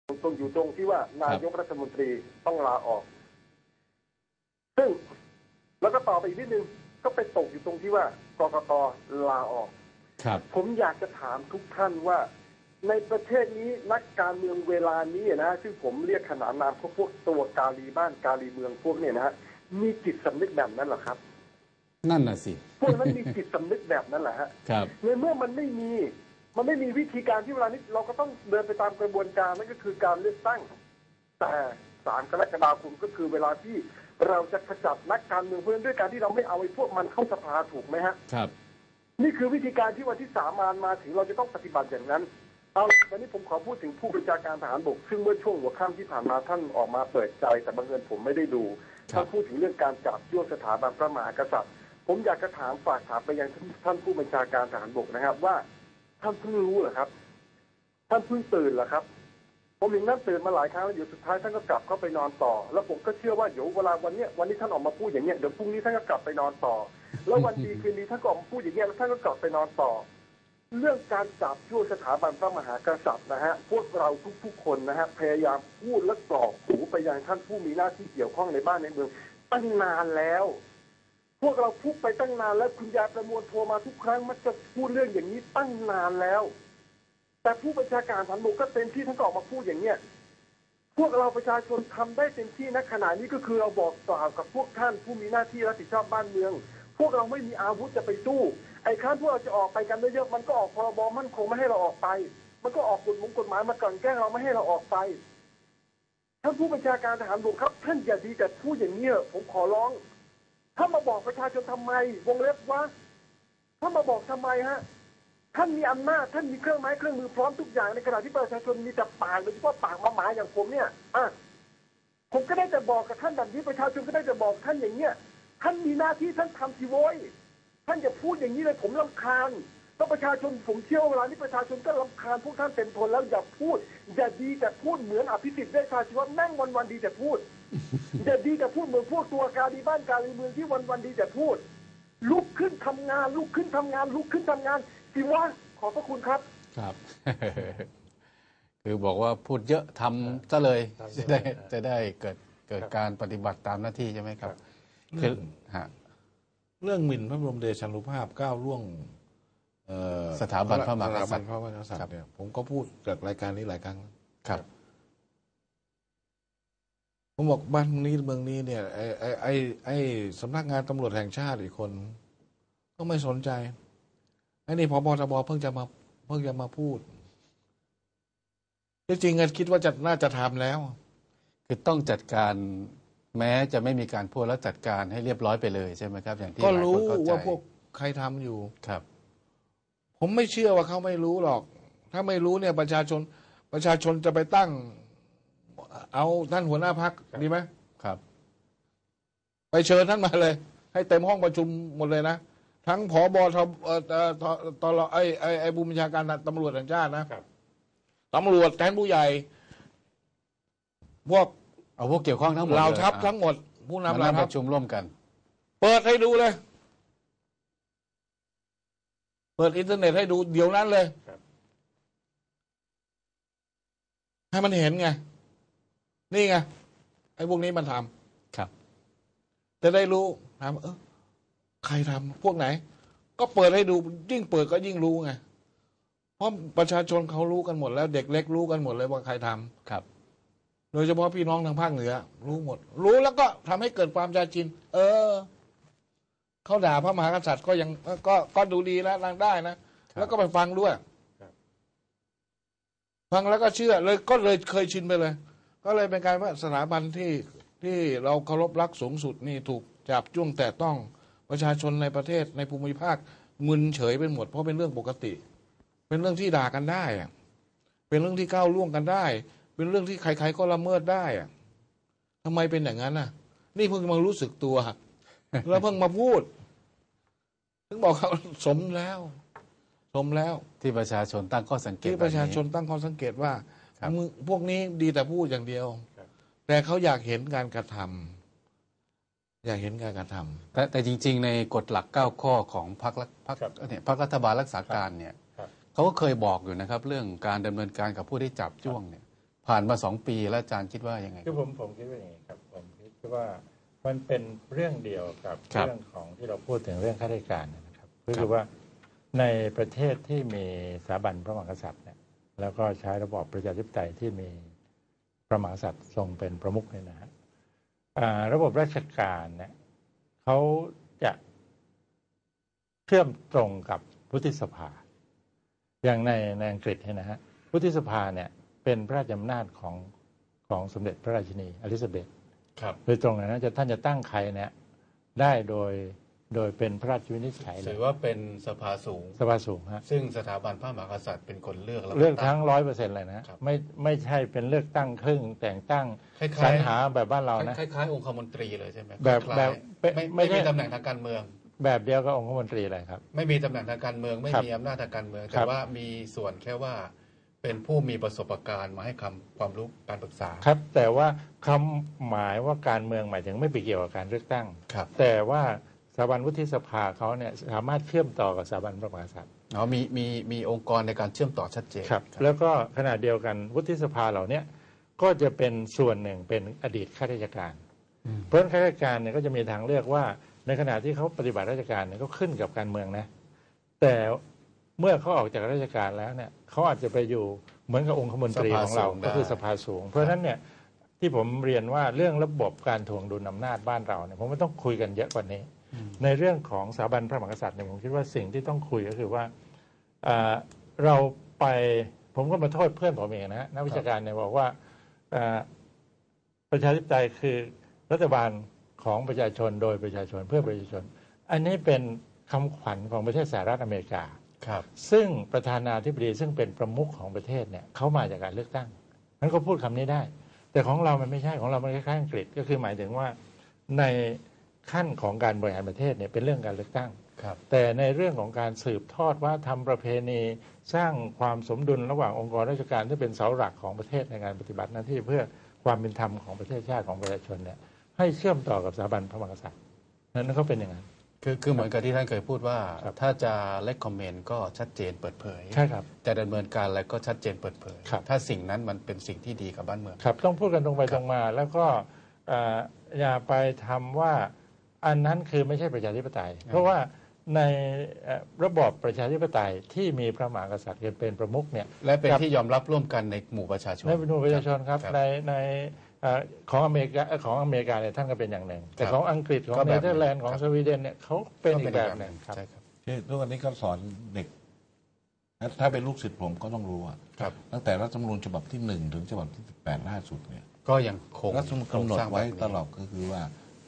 ตรงอยู่ตรงที่ว่านายกรัฐมนตรีต้องลาออกซึ่งแล้วก็ต่อไปอีกนิดนึงก็ไปตกอยู่ตรงที่ว่ากกต.ลาออกผมอยากจะถามทุกท่านว่าในประเทศนี้นักการเมืองเวลานี้นะซึ่งผมเรียกขนานนามพวกตัวกาลีบ้านกาลีเมืองพวกเนี่ยนะฮะมีจิตสำนึกแบบนั้นหรอครับนั่นน่ะสิพวกนั้นมีจิตสำนึกแบบนั้นแหละฮะในเมื่อมันไม่มีวิธีการที่เวลานี้เราก็ต้องเดินไปตามกระบวนการนั่นก็คือการเลือกตั้งแต่3 กรกฎาคมก็คือเวลาที่เราจะขจัดนักการเมืองเพื่อนด้วยการที่เราไม่เอาไอ้พวกมันเข้าสภาถูกไหมฮะครับนี่คือวิธีการที่วันที่3มาถึงเราจะต้องปฏิบัติอย่างนั้นเอาวันนี้ผมขอพูดถึงผู้บัญชาการทหารบกซึ่งเมื่อช่วงหัวค่ำที่ผ่านมาท่านออกมาเปิดใจแต่บังเอิญผมไม่ได้ดูท่านพูดถึงเรื่องการจับจ้วงสถาบันพระมหากษัตริย์ผมอยากจะถามฝากถามไปยังท่านผู้บัญชาการทหารบกนะครับว่าท่านเพิ่งรู้เหรอครับท่านเพิ่งตื่นเหรอครับผมเห็นท่านตื่นมาหลายครั้งแล้วอยู่สุดท้ายท่านก็กลับเข้าไปนอนต่อแล้วผมก็เชื่อว่าเดี๋ยวเวลาวันนี้ท่านออกมาพูดอย่างเงี้ยเดี๋ยวพรุ่งนี้ท่านก็กลับไปนอนต่อแล้ววันดีคืนดีท่านก็ออกมาพูดอย่างเงี้ยแล้วท่านก็กลับไปนอนต่อเรื่องการจับจ้วงสถาบันพระมหากษัตริย์นะฮะพวกเราทุกๆคนนะฮะพยายามพูดและกรอกหูไปยังท่านผู้มีหน้าที่เกี่ยวข้องในบ้านในเมืองตั้งนานแล้วพวกเราพูดไปตั้งนานแล้วคุณยายประมวลโทรมาทุกครั้งมันจะพูดเรื่องอย่างนี้ตั้งนานแล้วแต่ผู้บัญชาการทหารบกก็เต็มที่ท่านก็ออกมาพูดอย่างเนี้ยพวกเราประชาชนทำได้เต็มที่ณขณะนี้ก็คือเราบอกกล่าวกับพวกท่านผู้มีหน้าที่รับผิดชอบบ้านเมืองพวกเราไม่มีอาวุธจะไปสู้ไอ้ครั้งพวกเราจะออกไปกันเยอะๆมันก็ออกพรบมั่นคงไม่ให้เราออกไปมันก็ออกกฎหมายมาก่อนแก้เราไม่ให้เราออกไปท่านผู้บัญชาการทหารบกครับท่านอย่าดีแต่พูดอย่างนี้ผมขอร้องถ้ามาบอกประชาชนทำไมวงเล็บว่าถ้ามาบอกทำไมฮะท่านมีอำนาจท่านมีเครื่องไม้เครื่องมือพร้อมทุกอย่างในขณะที่ประชาชนมีแต่ปากโดยเฉพาะปากหมาอย่างผมเนี่ยผมก็ได้แต่บอกกับท่านแบบนี้ประชาชนก็ได้แต่บอกท่านอย่างเนี้ยท่านมีหน้าที่ท่านทำทีโว้ยท่านอย่าพูดอย่างนี้เลยผมรำคาญก็ประชาชนผมเชื่อเวลานี้ประชาชนก็รำคาญพวกท่านเต็มทนแล้วอย่าพูดอย่าดีแต่พูดเหมือนอภิสิทธิ์ได้ชาชีวะแม่งวันดีแต่พูดอย่าดีแต่พูดเหมือนพวกตัวกาลีบ้านกาลีเมืองที่วันดีแต่พูดลุกขึ้นทำงานลุกขึ้นทำงานลุกขึ้นทำงานสิวะขอบพระคุณครับครับ คือบอกว่าพูดเยอะทำซะเลยจะได้เกิดการปฏิบัติตามหน้าที่ใช่ไหมครับคือเรื่องหมิ่นพระบรมเดชานุภาพก้าวล่วงสถาบันพระมหากษัตริย์เนี่ยผมก็พูดจากรายการนี้หลายครั้งครับผมบอกบ้านนี้เมืองนี้เนี่ยไอ้สำนักงานตำรวจแห่งชาติอีกคนก็ไม่สนใจไอ้นี่ผบ.ทบ.เพิ่งจะมาพูดจริงๆคิดว่าน่าจะทำแล้วคือต้องจัดการแม้จะไม่มีการพูดแล้วจัดการให้เรียบร้อยไปเลยใช่ไหมครับอย่างที่ก็รู้ว่าพวกใครทำอยู่ครับผมไม่เชื่อว่าเขาไม่รู้หรอกถ้าไม่รู้เนี่ยประชาชนจะไปตั้งเอาท่านหัวหน้าพรรคดีไหมครับไปเชิญท่านมาเลยให้เต็มห้องประชุมหมดเลยนะทั้งผบ.ตลไอ้ผู้บัญชาการตำรวจแห่งชาตินะตำรวจแทนผู้ใหญ่พวกเกี่ยวข้องทั้งหมดเหล่าทัพทั้งหมดผู้นำเหล่าทัพประชุมร่วมกันเปิดให้ดูเลยเปิดอินเทอร์เน็ตให้ดูเดี๋ยวนั้นเลยให้มันเห็นไงนี่ไงไอ้พวกนี้มันทำครับจะได้รู้ถามใครทำพวกไหนก็เปิดให้ดูยิ่งเปิดก็ยิ่งรู้ไงเพราะประชาชนเขารู้กันหมดแล้วเด็กเล็กรู้กันหมดเลยว่าใครทำครับโดยเฉพาะพี่น้องทางภาคเหนือรู้หมดรู้แล้วก็ทำให้เกิดความชาชินเขาด่าพระมหากษัตริย์ก็ยังก็ดูดีแล้วได้นะแล้วก็ไปฟังด้วยฟังแล้วก็เชื่อเลยก็เลยเคยชินไปเลยก็เลยเป็นการว่าสถาบันที่เราเคารพรักสูงสุดนี่ถูกจับจ้วงแต่ต้องประชาชนในประเทศในภูมิภาคมึนเฉยเป็นหมดเพราะเป็นเรื่องปกติเป็นเรื่องที่ด่ากันได้เป็นเรื่องที่ก้าวล่วงกันได้เป็นเรื่องที่ใครๆก็ละเมิดได้ทำไมเป็นอย่างนั้นนี่เพิ่งมารู้สึกตัวแล้วเพิ่งมาพูดถึงบอกเขาสมแล้วที่ประชาชนตั้งข้อสังเกตที่ประชาชนตั้งข้อสังเกตว่าพวกนี้ดีแต่พูดอย่างเดียวแต่เขาอยากเห็นการกระทำอยากเห็นการกระทำแต่จริงๆในกฎหลัก9 ข้อของพรรครัฐบาลรักษาการเนี่ยเขาก็เคยบอกอยู่นะครับเรื่องการดำเนินการกับผู้ที่จับจ้วงเนี่ยพผ่านมา2 ปีแล้วอาจารย์คิดว่ายังไงคือผมคิดว่าอย่างนี้ครับผมคิดว่ามันเป็นเรื่องเดียวกับครับเรื่องของที่เราพูดถึงเรื่องข้าราชการนะครับคือว่าในประเทศที่มีสถาบันพระมหากษัตริย์เนี่ยแล้วก็ใช้ระบอบประชาธิปไตยที่มีพระมหากษัตริย์ทรงเป็นประมุขเนี่ยนะฮะระบบราชการเนี่ยเขาจะเชื่อมตรงกับวุฒิสภาอย่างในอังกฤษเนี่ยนะฮะวุฒิสภาเนี่ยเป็นพระราชอำนาจของสมเด็จพระราชินีอลิซาเบธครับโดยตรงเลยนะท่านจะตั้งใครเนี่ยได้โดยเป็นพระราชวินิจฉัยเลถืยอว่าเป็นสภาสูงสภาสูงฮะซึ่งสถาบันพระมหากษัตริย์เป็นคนเลือกแล้วเลือกทั้ง100%เลยนะครับ ไม่ใช่เป็นเลือกตั้งครึ่งแต่งตั้งคล้ายๆสรรหาแบบบ้านเรานะคล้ายๆองคมนตรีเลยใช่ไหมแบบคล้ายๆแบบไม่ไม่ใช่มีตำแหน่งทางการเมืองแบบเดียวกับองคมนตรีเลยครับไม่มีตำแหน่งทางการเมืองไม่ครับมีอำนาจทางการเมืองคแต่รับว่ามีส่วนแค่ว่าเป็นผู้มีประสบการณ์มาให้ความรู้การปรึกษาครับแต่ว่าคำหมายว่าการเมืองหมายถึงไม่ไปเกี่ยวกับการเลือกตั้งครับแต่ว่าสถาบันวุฒิสภาเขาเนี่ยสามารถเชื่อมต่อกับสถาบันพระมหากษัตริย์อ๋อมีองค์กรในการเชื่อมต่อชัดเจนครับแล้วก็ขณะเดียวกันวุฒิสภาเหล่านี้ก็จะเป็นส่วนหนึ่งเป็นอดีตข้าราชการ เพราะฉะนั้นข้าราชการเนี่ยก็จะมีทางเลือกว่าในขณะที่เขาปฏิบัติราชการเนี่ยก็ขึ้นกับการเมืองนะแต่เมื่อเขาออกจากราชการแล้วเนี่ยเขาอาจจะไปอยู่เหมือนกับองคมนตรีของเราก็คือสภาสูง เพราะฉะนั้นเนี่ยที่ผมเรียนว่าเรื่องระบบการถ่วงดุลอำนาจบ้านเราเนี่ยผมว่าต้องคุยกันเยอะกว่านี้ ในเรื่องของสถาบันพระมหากษัตริย์เนี่ยผมคิดว่าสิ่งที่ต้องคุยก็คือว่าเราไปผมก็มาโทษเพื่อนผมเองนะนักวิชาการเนี่ยบอกว่าประชาธิปไตยคือรัฐบาลของประชาชนโดยประชาชนเพื่อประชาชน อันนี้เป็นคำขวัญของประเทศสหรัฐอเมริกาครับซึ่งประธานาธิบดีซึ่งเป็นประมุขของประเทศเนี่ยเขามาจากการเลือกตั้งนั้นก็พูดคำนี้ได้ แต่ของเรามันไม่ใช่ของเรามันคล้ายๆอังกฤษก็คือหมายถึงว่าในขั้นของการบริหารประเทศเนี่ยเป็นเรื่องการเลือกตั้งครับแต่ในเรื่องของการสืบทอดวัฒนธรรมประเพณีสร้างความสมดุลระหว่างองค์กรราชการที่เป็นเสาหลักของประเทศในการปฏิบัติหน้าที่เพื่อความเป็นธรรมของประเทศชาติของประชาชนเนี่ยให้เชื่อมต่อกับสถาบันพระมหากษัตริย์นั้นเขาเป็นอย่างนั้นคือเหมือนกับที่ท่านเคยพูดว่าครับถ้าจะเล c คอมเมนต์ก็ชัดเจนเปิดเผยใช่ครับจะดำเนินการอะไรก็ชัดเจนเปิดเผยครับถ้าสิ่งนั้นมันเป็นสิ่งที่ดีกับบ้านเมืองครับต้องพูดกันตรงไปตรงมา แล้วก็อย่าไปทำว่าอันนั้นคือไม่ใช่ประชาธิปไตย เพราะว่าในระบอบประชาธิปไตยที่มีพระมหากษัตริย์เป็นประมุขเนี่ยและเป็นครับที่ยอมรับร่วมกันในหมู่ประชาชนในหมู่ประชาชนครับครับในของอเมริกาเนี่ยท่านก็เป็นอย่างหนึ่ง แต่ครับของอังกฤษของก็เนแบบเธอร์แลนด์ของครับสวีเดนเนี่ยเขาเป็นอีกแบบหนึ่งครับใช่ครับที่ทุกวันนี้ก็สอนเด็ก ถ้าเป็นลูกศิษย์ผมก็ต้องรู้อะครับตั้งแต่รัฐธรรมนูญฉบับที่ 1 ถึงฉบับที่ 18 ล่าสุดเนี่ยก็ยังคงรัฐธรรมนูญกำหนดไว้ตลอดก็คือว่า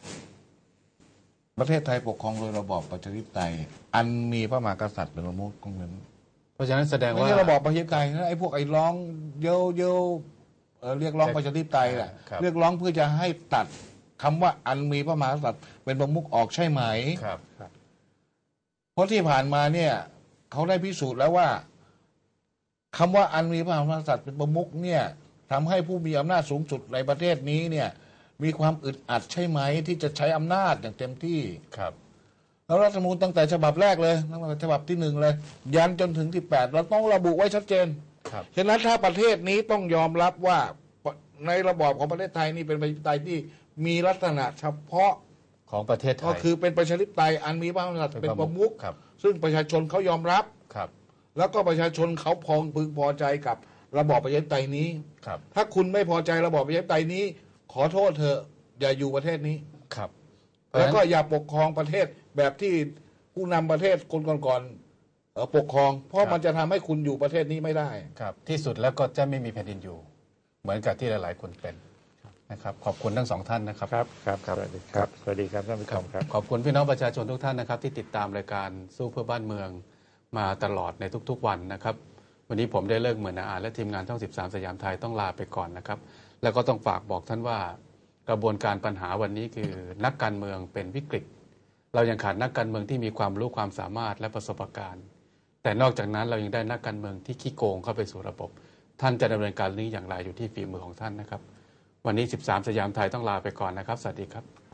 ประเทศไทยปกครองโดยระบอบประชาธิปไตย อันมีพระมหากษัตริย์เป็นประมุขของนั้นเพราะฉะนั้นแสดงไม่ว่าใช่ระบอบประชาธิปไตยนะไอ้พวกไอ้ร้องเย้อเรียกร้องประชาธิปไตยแหละครับเรียกร้องเพื่อจะให้ตัดคำว่าอันมีพระมหากษัตริย์เป็นประมุขออกใช่ไหมครับเพราะที่ผ่านมาเนี่ยเขาได้พิสูจน์แล้วว่าคำว่าอันมีพระมหากษัตริย์เป็นประมุขเนี่ยทำให้ผู้มีอำนาจสูงสุดในประเทศนี้เนี่ยมีความอึดอัดใช่ไหมที่จะใช้อำนาจอย่างเต็มที่ครับแล้วรัฐธรรมนูญตั้งแต่ฉบับแรกเลยตั้งแต่ฉบับที่ 1 เลย ยันจนถึงที่ 8 เราต้องระบุไว้ชัดเจนครับฉะนั้นถ้าประเทศนี้ต้องยอมรับว่าในระบอบของประเทศไทยนี่เป็นประชาธิปไตยที่มีลักษณะเฉพาะของประเทศไทยก็คือเป็นประชาธิปไตยอันมีพระมหากษัตริย์เป็นประมุขครับซึ่งประชาชนเขายอมรับครับแล้วก็ประชาชนเขาพึงพอใจกับระบอบประชาธิปไตยนี้ครับถ้าคุณไม่พอใจระบอบประชาธิปไตยนี้ ขอโทษเถอะอย่าอยู่ประเทศนี้ครับแล้วก็อย่าปกครองประเทศแบบที่ผู้นำประเทศคนก่อนๆปกครอง เพราะมันจะทำให้คุณอยู่ประเทศนี้ไม่ได้ครับ ที่สุดแล้วก็จะไม่มีแผ่นดินอยู่ เหมือนกับที่หลาย ๆ คนเป็นนะครับ ขอบคุณทั้งสองท่านนะครับครับสวัสดีครับสวัสดีครับท่านผู้ชมครับขอบคุณพี่น้องประชาชนทุกท่านนะครับ ที่ติดตามรายการสู้เพื่อบ้านเมืองมาตลอดในทุกๆวันนะครับ วันนี้ผมได้เลิกเหมือนอาและทีมงานช่อง13 สยามไทยต้องลาไปก่อนนะครับ แล้วก็ต้องฝากบอกท่านว่ากระบวนการปัญหาวันนี้คือนักการเมืองเป็นวิกฤต เรายังขาดนักการเมืองที่มีความรู้ความสามารถและประสบการณ์ แต่นอกจากนั้นเรายังได้นักการเมืองที่ขี้โกงเข้าไปสู่ระบบ ท่านจะดำเนินการนี้อย่างไรอยู่ที่ฝีมือของท่านนะครับ วันนี้13 สยามไทยต้องลาไปก่อนนะครับสวัสดีครับ